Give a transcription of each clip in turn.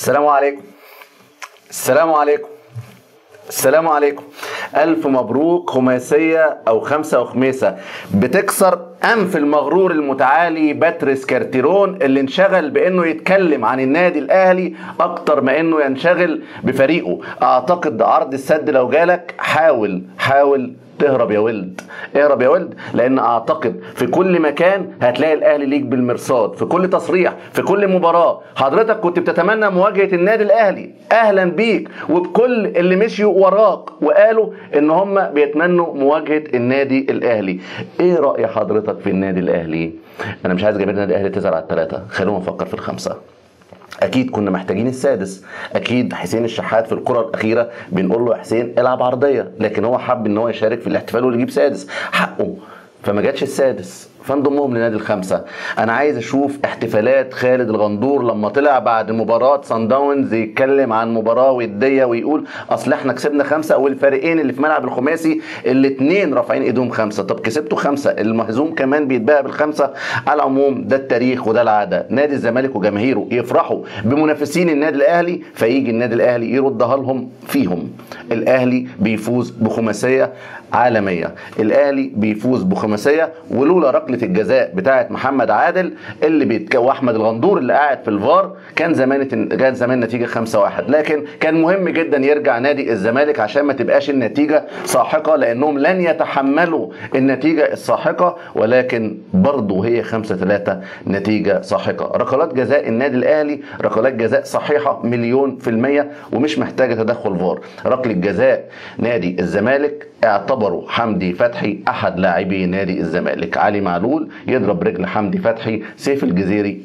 السلام عليكم. السلام عليكم. السلام عليكم. ألف مبروك. خماسية أو خمسة وخميسة بتكسر أنف المغرور المتعالي باتريس كارتيرون اللي انشغل بأنه يتكلم عن النادي الأهلي أكتر ما أنه ينشغل بفريقه. أعتقد عرض السد لو جالك حاول تهرب يا ولد، اهرب يا ولد، لان اعتقد في كل مكان هتلاقي الاهلي ليك بالمرصاد، في كل تصريح، في كل مباراه. حضرتك كنت بتتمنى مواجهه النادي الاهلي، اهلا بيك، وبكل اللي مشيوا وراك وقالوا ان هم بيتمنوا مواجهه النادي الاهلي. ايه راي حضرتك في النادي الاهلي؟ انا مش عايز جماهير النادي الاهلي تزعل على الثلاثه، خلونا نفكر في الخمسه. اكيد كنا محتاجين السادس، اكيد حسين الشحات في الكره الاخيره بنقول له يا حسين العب عرضيه، لكن هو حب ان هو يشارك في الاحتفال ويجيب سادس، حقه، فما جاتش السادس فانضمهم لنادي الخمسه. انا عايز اشوف احتفالات خالد الغندور لما طلع بعد مباراه صن داونز يتكلم عن مباراه وديه ويقول اصل احنا كسبنا خمسه والفريقين اللي في ملعب الخماسي الاثنين رافعين ايدهم خمسه. طب كسبتوا خمسه، المهزوم كمان بيتباهى بالخمسه. على العموم ده التاريخ وده العاده، نادي الزمالك وجماهيره يفرحوا بمنافسين النادي الاهلي فيجي النادي الاهلي يردها لهم فيهم. الاهلي بيفوز بخماسيه عالميه، الاهلي بيفوز بخماسيه، ولولا ركله الجزاء بتاعه محمد عادل اللي واحمد الغندور اللي قاعد في الفار كان زمان نتيجه 5-1. لكن كان مهم جدا يرجع نادي الزمالك عشان ما تبقاش النتيجه ساحقه، لانهم لن يتحملوا النتيجه الساحقه، ولكن برضه هي 5-3 نتيجه ساحقه. ركلات جزاء النادي الاهلي ركلات جزاء صحيحه 100% ومش محتاجه تدخل فار. ركله جزاء نادي الزمالك اعتبروا حمدي فتحي احد لاعبي نادي الزمالك، علي معلول يضرب رجل حمدي فتحي، سيف الجزيري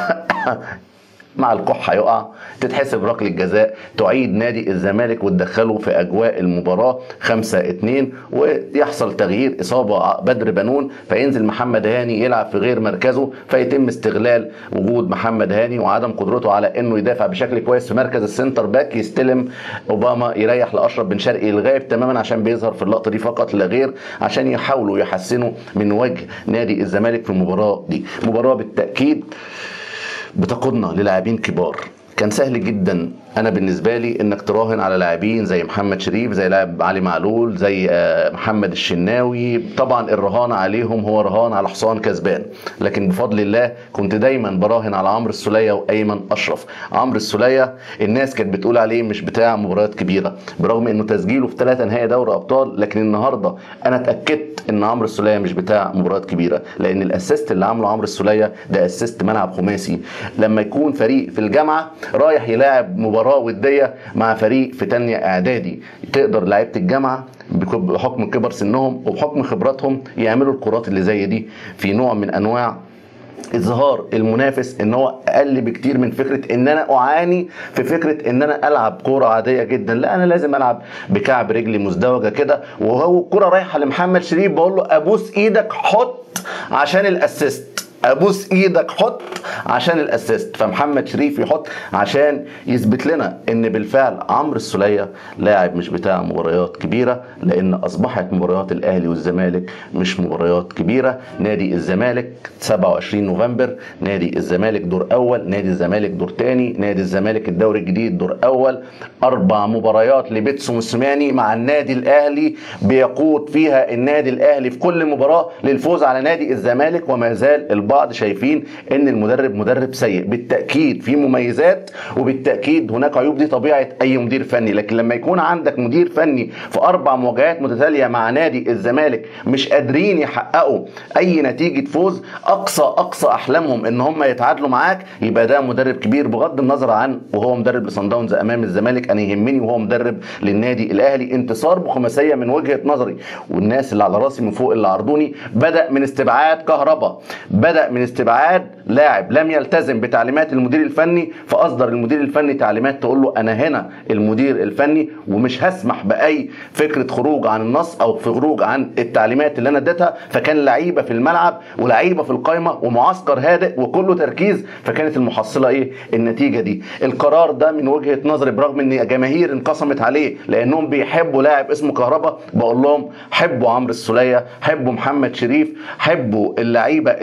مع الكحة يقع، تتحسب ركلة جزاء تعيد نادي الزمالك وتدخله في أجواء المباراة 5-2، ويحصل تغيير إصابة بدر بنون فينزل محمد هاني يلعب في غير مركزه، فيتم استغلال وجود محمد هاني وعدم قدرته على إنه يدافع بشكل كويس في مركز السنتر باك، يستلم أوباما يريح لأشرف بن شرقي الغايب تماما عشان بيظهر في اللقطة دي فقط لا غير، عشان يحاولوا يحسنوا من وجه نادي الزمالك في المباراة دي. مباراة بالتأكيد بتقودنا للاعبين كبار. كان سهل جدا انا بالنسبه لي انك تراهن على لاعبين زي محمد شريف، زي لاعب علي معلول، زي محمد الشناوي. طبعا الرهان عليهم هو رهان على حصان كسبان، لكن بفضل الله كنت دايما براهن على عمرو السوليه وايمن اشرف. عمرو السوليه الناس كانت بتقول عليه مش بتاع مباريات كبيره برغم انه تسجيله في 3 نهائي دوري ابطال، لكن النهارده انا اتاكدت ان عمرو السوليه مش بتاع مباريات كبيره، لان الاسيست اللي عمله عمرو السوليه ده اسيست ملعب خماسي. لما يكون فريق في الجامعه رايح يلاعب مباراه وديه مع فريق في تانية اعدادي، تقدر لعيبه الجامعه بحكم كبر سنهم وبحكم خبراتهم يعملوا الكرات اللي زي دي في نوع من انواع اظهار المنافس ان هو اقل بكتير من فكره ان انا اعاني في فكره ان انا العب كوره عاديه جدا. لا، انا لازم العب بكعب رجلي مزدوجه كده، وهو الكوره رايحه لمحمد شريف بقول له ابوس ايدك حط عشان الاسيست، ابوس ايدك حط عشان الاسيست. فمحمد شريف يحط عشان يثبت لنا ان بالفعل عمرو السوليه لاعب مش بتاع مباريات كبيره، لان اصبحت مباريات الاهلي والزمالك مش مباريات كبيره. نادي الزمالك 27 نوفمبر، نادي الزمالك دور اول، نادي الزمالك دور تاني، نادي الزمالك الدوري الجديد دور اول. 4 مباريات لبيتسو موسيماني مع النادي الاهلي بيقود فيها النادي الاهلي في كل مباراه للفوز على نادي الزمالك، وما زال البعض شايفين ان المدرب مدرب سيء. بالتاكيد في مميزات وبالتاكيد هناك عيوب، دي طبيعه اي مدير فني، لكن لما يكون عندك مدير فني في 4 مواجهات متتاليه مع نادي الزمالك مش قادرين يحققوا اي نتيجه فوز، اقصى احلامهم ان هم يتعادلوا معاك، يبقى ده مدرب كبير بغض النظر عن وهو مدرب لصن داونز امام الزمالك. انا يهمني وهو مدرب للنادي الاهلي انتصار بخماسيه من وجهه نظري. والناس اللي على راسي من فوق اللي عرضوني بدا من استبعاد كهربا، بدا من استبعاد لاعب لم يلتزم بتعليمات المدير الفني، فاصدر المدير الفني تعليمات تقول له انا هنا المدير الفني ومش هسمح باي فكره خروج عن النص او خروج عن التعليمات اللي انا اديتها. فكان لعيبه في الملعب ولعيبه في القايمه ومعسكر هادئ وكله تركيز، فكانت المحصله ايه؟ النتيجه دي. القرار ده من وجهه نظري برغم ان جماهير انقسمت عليه لانهم بيحبوا لاعب اسمه كهربا، بقول لهم حبوا عمرو السوليه، حبوا محمد شريف، حبوا اللعيبه اللي لعبت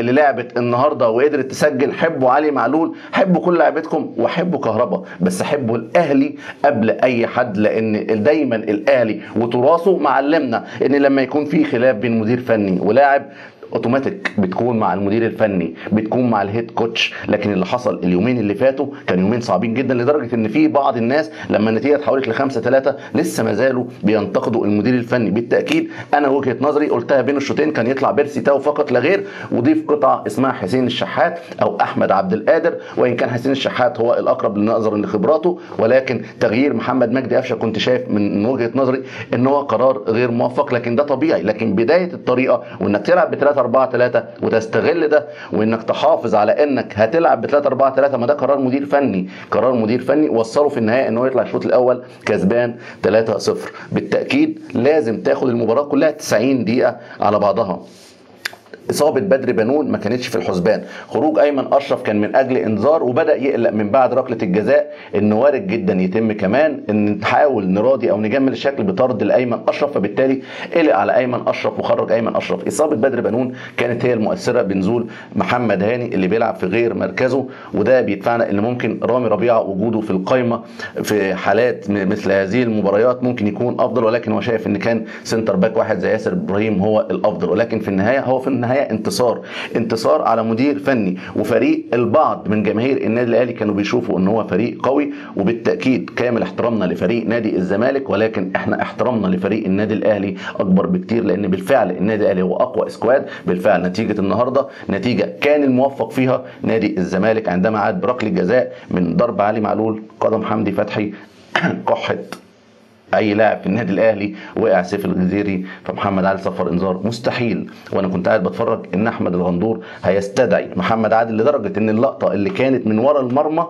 لعبت النهارده وقدرت تسجل، حبوا علي معلول، حبوا كل لعيبتكم، وحبوا كهربا، بس حبوا الاهلي قبل اي حد، لان دايما الاهلي وتراثه معلمنا ان لما يكون في خلاف بين مدير فني ولاعب اوتوماتيك بتكون مع المدير الفني، بتكون مع الهيد كوتش. لكن اللي حصل اليومين اللي فاتوا كان يومين صعبين جدا، لدرجه ان في بعض الناس لما النتيجه اتحولت ل 5-3 لسه ما زالوا بينتقدوا المدير الفني. بالتاكيد انا وجهه نظري قلتها بين الشوطين، كان يطلع بيرسي تاو فقط لا غير، وضيف قطعه اسمها حسين الشحات او احمد عبد القادر، وان كان حسين الشحات هو الاقرب نظرا لخبراته، ولكن تغيير محمد مجدي قفشه كنت شايف من وجهه نظري ان هو قرار غير موفق، لكن ده طبيعي. لكن بدايه الطريقه وانك تلعب ب 3-4-3 وتستغل ده، وانك تحافظ على انك هتلعب ب 3-4-3، ما ده قرار مدير فني، قرار مدير فني وصله في النهايه ان هو يطلع الشوط الاول كسبان 3-0. بالتاكيد لازم تاخد المباراه كلها 90 دقيقه على بعضها. اصابه بدر بنون ما كانتش في الحسبان، خروج ايمن اشرف كان من اجل انذار، وبدا يقلق من بعد ركله الجزاء ان وارد جدا يتم كمان ان نحاول نراضي او نجمل الشكل بطرد لايمن اشرف، فبالتالي قلق على ايمن اشرف وخرج ايمن اشرف. اصابه بدر بنون كانت هي المؤثره بنزول محمد هاني اللي بيلعب في غير مركزه، وده بيدفعنا ان ممكن رامي ربيعه وجوده في القائمه في حالات مثل هذه المباريات ممكن يكون افضل، ولكن هو شايف ان كان سنتر باك واحد زي ياسر ابراهيم هو الافضل. ولكن في النهايه هو في النهايه انتصار على مدير فني وفريق البعض من جماهير النادي الاهلي كانوا بيشوفوا ان هو فريق قوي، وبالتاكيد كامل احترامنا لفريق نادي الزمالك، ولكن احنا احترامنا لفريق النادي الاهلي اكبر بكتير، لان بالفعل النادي الاهلي هو اقوى سكواد. بالفعل نتيجه النهارده نتيجه كان الموفق فيها نادي الزمالك عندما عاد بركله جزاء من ضرب علي معلول، قدم حمدي فتحي كحت اي لاعب في النادي الاهلي، وقع سيف الجزيري، فمحمد عادل صفر انذار. مستحيل وانا كنت قاعد بتفرج ان احمد الغندور هيستدعي محمد عادل، لدرجه ان اللقطه اللي كانت من ورا المرمى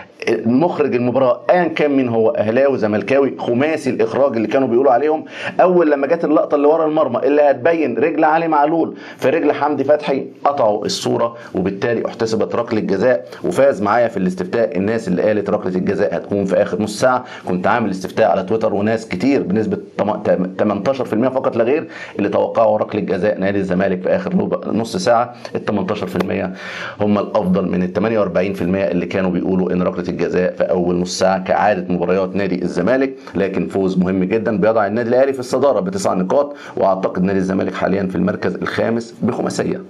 مخرج المباراه ايا كان مين هو، اهلاوي زملكاوي خماسي الاخراج اللي كانوا بيقولوا عليهم، اول لما جت اللقطه اللي ورا المرمى اللي هتبين رجل علي معلول في رجل حمدي فتحي قطعوا الصوره، وبالتالي احتسبت ركله جزاء. وفاز معايا في الاستفتاء الناس اللي قالت ركله الجزاء هتكون في اخر نص ساعه. كنت عامل استفتاء على تويتر وناس كتير بنسبه 18% فقط لا غير اللي توقعوا ركله جزاء نادي الزمالك في اخر نص ساعه. ال 18% هم الافضل من ال 48% اللي كانوا بيقولوا ان ركله الجزاء في اول نص ساعه كعاده مباريات نادي الزمالك. لكن فوز مهم جدا بيضع النادي الاهلي في الصداره ب9 نقاط، واعتقد نادي الزمالك حاليا في المركز الخامس بخماسيه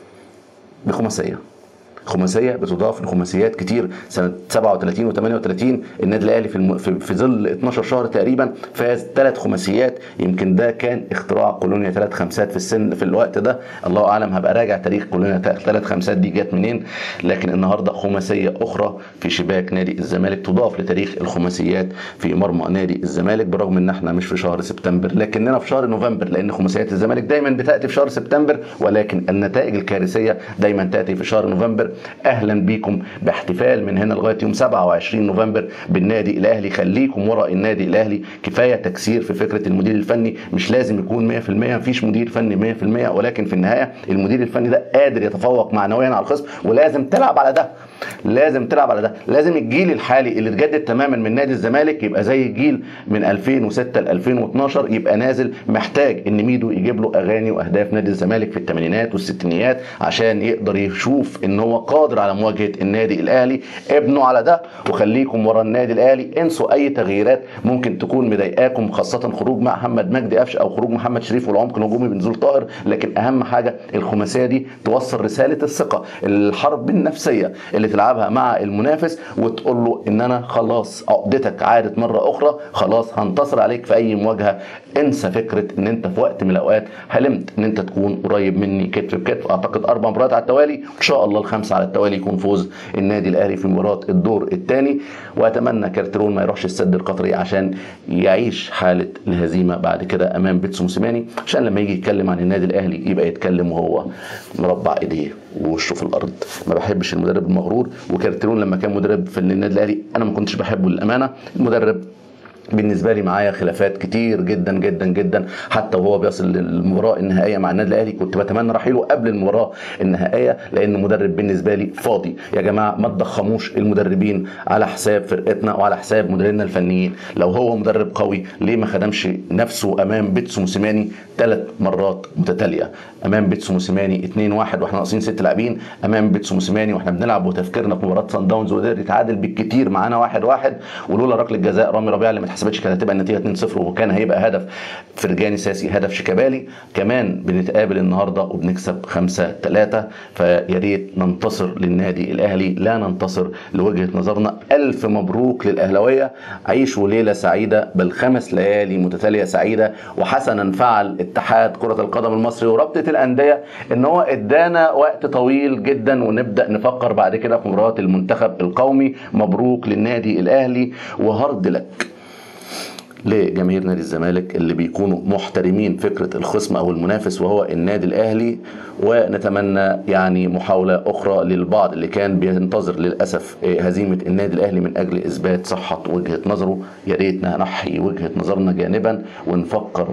بتضاف لخماسيات كتير. سنه 37 و38 النادي الاهلي في ظل 12 شهر تقريبا فاز 3 خماسيات، يمكن ده كان اختراع كولونيا 3 خمسات في السن في الوقت ده، الله اعلم هبقى راجع تاريخ كولونيا 3 خمسات دي جت منين. لكن النهارده خماسيه اخرى في شباك نادي الزمالك تضاف لتاريخ الخماسيات في مرمى نادي الزمالك، برغم ان احنا مش في شهر سبتمبر لكننا في شهر نوفمبر، لان خماسيات الزمالك دايما بتاتي في شهر سبتمبر، ولكن النتائج الكارثيه دايما تاتي في شهر نوفمبر. اهلا بيكم باحتفال من هنا لغايه يوم 27 نوفمبر بالنادي الاهلي. خليكم وراء النادي الاهلي، كفايه تكسير في فكره المدير الفني، مش لازم يكون 100%، مفيش مدير فني 100%، ولكن في النهايه المدير الفني ده قادر يتفوق معنويا على الخصم، ولازم تلعب على ده، لازم الجيل الحالي اللي اتجدد تماما من نادي الزمالك يبقى زي الجيل من 2006 ل 2012، يبقى نازل محتاج ان ميدو يجيب له اغاني واهداف نادي الزمالك في الثمانينات والستينيات عشان يقدر يشوف ان هو قادر على مواجهه النادي الاهلي. ابنوا على ده وخليكم ورا النادي الاهلي، انسوا اي تغييرات ممكن تكون مضايقاكم، خاصه خروج محمد مجدي قفشه او خروج محمد شريف والعمق الهجومي بنزول طاهر. لكن اهم حاجه الخماسيه دي توصل رساله الثقه، الحرب النفسيه اللي تلعبها مع المنافس وتقول له ان انا خلاص عقدتك عادت مره اخرى، خلاص هنتصر عليك في اي مواجهه. انسى فكره ان انت في وقت من الاوقات حلمت ان انت تكون قريب مني كتف بكتف. اعتقد 4 مباريات على التوالي، وان شاء الله ال5 على التوالي يكون فوز النادي الاهلي في مباراه الدور الثاني. واتمنى كارترون ما يروحش السد القطري عشان يعيش حاله الهزيمه بعد كده امام بيتسو موسيماني، عشان لما يجي يتكلم عن النادي الاهلي يبقى يتكلم وهو مربع ايديه ووشه في الارض. ما بحبش المدرب المغرور، وكارترون لما كان مدرب في النادي الاهلي انا ما كنتش بحبه للامانه. المدرب بالنسبه لي معايا خلافات كتير جدا جدا جدا، حتى وهو بيصل للمباراه النهائيه مع النادي الاهلي كنت بتمنى رحيله قبل المباراه النهائيه، لان مدرب بالنسبه لي فاضي. يا جماعه ما تضخموش المدربين على حساب فرقتنا وعلى حساب مديرينا الفنيين. لو هو مدرب قوي ليه ما خدمش نفسه امام بيتسو موسيماني 3 مرات متتاليه؟ امام بيتسو موسيماني 2-1 واحنا ناقصين 6 لاعبين، امام بيتسو موسيماني واحنا بنلعب وتفكيرنا في مباراه صن داونز وقدر يتعادل بالكتير معانا 1-1، ولولا ركله جزاء رامي ربيعه اللي ما اتحسبتش كانت هتبقى النتيجه 2-0 وكان هيبقى هدف فرجاني ساسي، هدف شيكابالي. كمان بنتقابل النهارده وبنكسب 5-3، فيا ريت ننتصر للنادي الاهلي لا ننتصر لوجهه نظرنا. الف مبروك للاهلاويه، عيشوا ليله سعيده بل 5 ليالي متتاليه سعيده. وحسنا فعل اتحاد كره القدم المصري ورابطه الانديه ان هو ادانا وقت طويل جدا ونبدا نفكر بعد كده في مباراه المنتخب القومي. مبروك للنادي الاهلي وهارد لك. لجماهير نادي الزمالك اللي بيكونوا محترمين فكرة الخصم أو المنافس وهو النادي الأهلي، ونتمنى يعني محاولة أخرى للبعض اللي كان بينتظر للأسف هزيمة النادي الأهلي من أجل إثبات صحة وجهة نظره. يا ريتنا نحي وجهة نظرنا جانبا ونفكر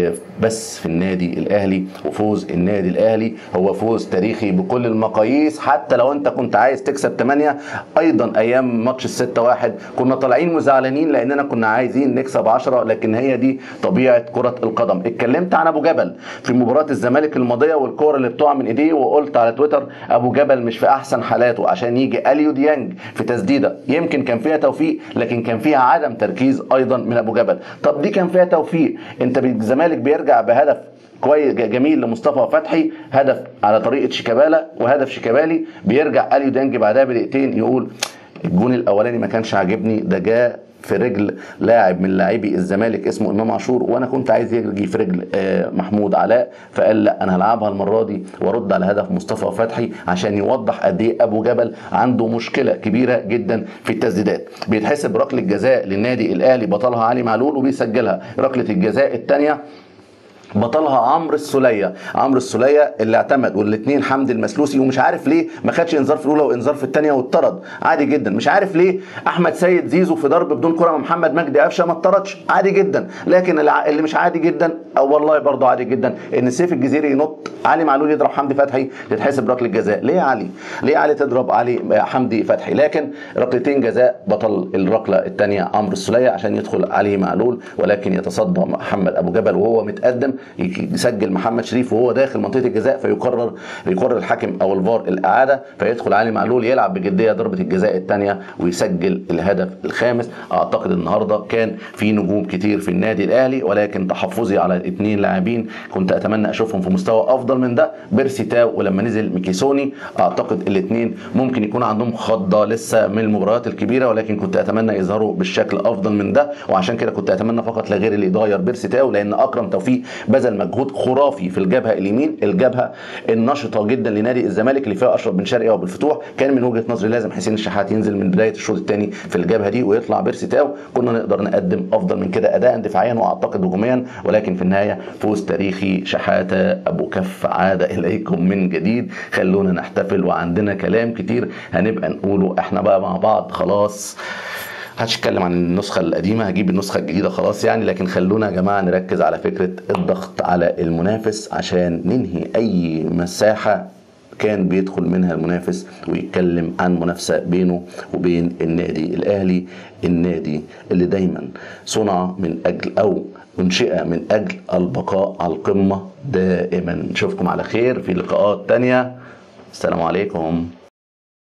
بس في النادي الأهلي. وفوز النادي الأهلي هو فوز تاريخي بكل المقاييس، حتى لو أنت كنت عايز تكسب 8. أيضا أيام ماتش 6-1 كنا طالعين مزعلانين لأننا كنا عايزين نكسب 10، لكن هي دي طبيعة كرة القدم. اتكلمت عن ابو جبل في مباراة الزمالك الماضية والكور اللي بتقع من ايديه، وقلت على تويتر ابو جبل مش في احسن حالاته عشان يجي اليو ديانج في تسديدة يمكن كان فيها توفيق لكن كان فيها عدم تركيز ايضا من ابو جبل. طب دي كان فيها توفيق، انت الزمالك بيرجع بهدف كويس جميل لمصطفى فتحي، هدف على طريقة شيكابالا وهدف شيكابالي، بيرجع اليو ديانج بعدها بدقيقتين يقول الجون الاولاني ما كانش عاجبني، ده جاء في رجل لاعب من لاعبي الزمالك اسمه امام عاشور وانا كنت عايز يجي في رجل محمود علاء، فقال لا انا هلعبها المره دي وارد على هدف مصطفى فتحي عشان يوضح قد ايه ابو جبل عنده مشكله كبيره جدا في التسديدات. بيتحسب ركله جزاء للنادي الاهلي بطلها علي معلول وبيسجلها، ركله الجزاء الثانيه بطلها عمرو السوليه. عمرو السوليه اللي اعتمد والاثنين حمدي المسلوسي، ومش عارف ليه ما خدش انذار في الاولى وانذار في الثانيه واتطرد عادي جدا. مش عارف ليه احمد سيد زيزو في ضرب بدون كره مع محمد مجدي قفشه ما اتطردش عادي جدا. لكن اللي مش عادي جدا او والله برضه عادي جدا ان سيف الجزيري ينط علي معلول يضرب حمدي فتحي تتحسب ركله جزاء. ليه يا علي؟ ليه علي تضرب حمدي فتحي؟ لكن ركلتين جزاء بطل الركله الثانيه عمرو السوليه عشان يدخل علي معلول، ولكن يتصدى محمد ابو جبل وهو متقدم يسجل محمد شريف وهو داخل منطقه الجزاء، فيقرر الحكم او الفار الاعاده، فيدخل علي معلول يلعب بجديه ضربه الجزاء الثانيه ويسجل الهدف الخامس. اعتقد النهارده كان في نجوم كتير في النادي الاهلي، ولكن تحفظي على 2 لاعبين كنت اتمنى اشوفهم في مستوى افضل من ده، بيرسي تاو ولما نزل ميكيسوني. اعتقد الاثنين ممكن يكون عندهم خضه لسه من المباريات الكبيره، ولكن كنت اتمنى يظهروا بالشكل افضل من ده، وعشان كده كنت اتمنى فقط لا غير اللي يغير بيرسي تاو، لان اكرم توفيق بذل مجهود خرافي في الجبهه اليمين، الجبهه النشطه جدا لنادي الزمالك اللي فيها اشرف بن شرقي وابو الفتوح. كان من وجهه نظري لازم حسين الشحات ينزل من بدايه الشوط الثاني في الجبهه دي ويطلع بيرسي تاو، كنا نقدر نقدم افضل من كده اداء دفاعيا واعتقد هجوميا. ولكن في النهايه فوز تاريخي. شحاته ابو كف عاد اليكم من جديد، خلونا نحتفل وعندنا كلام كتير هنبقى نقوله احنا بقى مع بعض. خلاص هتكلم عن النسخة القديمة، هجيب النسخة الجديدة خلاص يعني، لكن خلونا يا جماعة نركز على فكرة الضغط على المنافس عشان ننهي أي مساحة كان بيدخل منها المنافس ويتكلم عن منافسة بينه وبين النادي الأهلي، النادي اللي دايما صنع من أجل أو انشئ من أجل البقاء على القمة دائما. نشوفكم على خير في لقاءات تانية. السلام عليكم.